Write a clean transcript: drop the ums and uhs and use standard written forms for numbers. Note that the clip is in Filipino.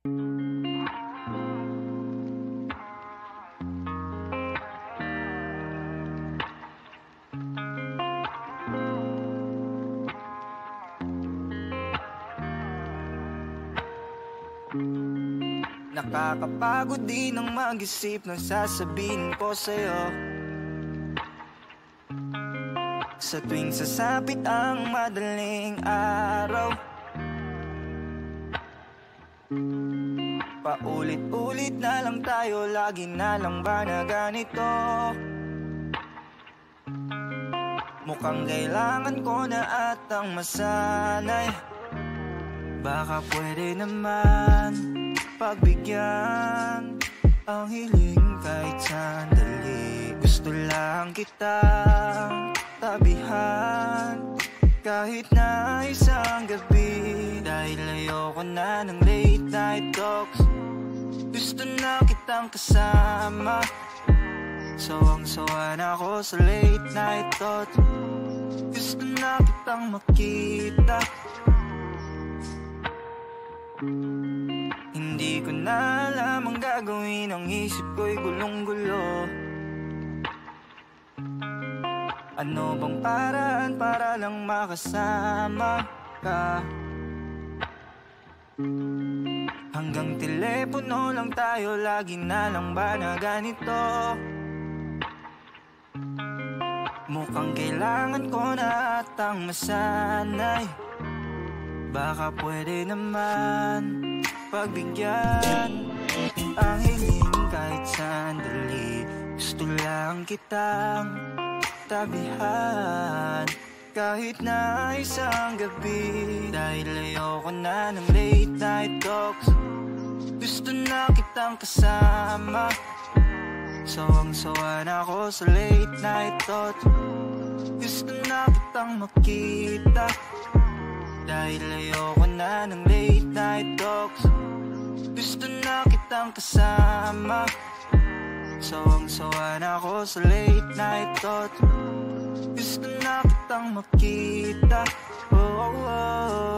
Nakakapagod din ang mag-isip ng sasabihin ko sa'yo. Sa tuwing sasapit ang madaling araw, paulit-ulit na lang tayo, lagi na lang ba na ganito? Mukhang kailangan ko na atang masanay. Baka pwede naman pagbigyan ang hiling kahit sandali. Gusto lang kitang tabihan kahit na isang gabi. Dahil ayoko na ng late night talks, gusto na kitang kasama. Sawang-sawa na ako sa late night thoughts, gusto na kitang makita. Hindi ko na alam ang gagawin, ang isip ko'y gulong-gulo. Ano bang paraan para lang makasama ka? Hanggang telepono lang tayo, lagi na lang ba na ganito? Mukhang kailangan ko na atang masanay. Baka pwede naman pagbigyan ang hiling kahit sandali. Gusto lang kitang tabihan kahit na isang gabi. Dahil ayoko na ng late night talks, gusto na kitang kasama. Sawang-sawa na ako sa late night thoughts, gusto na kitang makita. Dahil ayoko na ng late night talks, gusto na kitang kasama. Sawang-sawa na ako sa late night thoughts, gusto na kitang makita. Oh, oh, oh.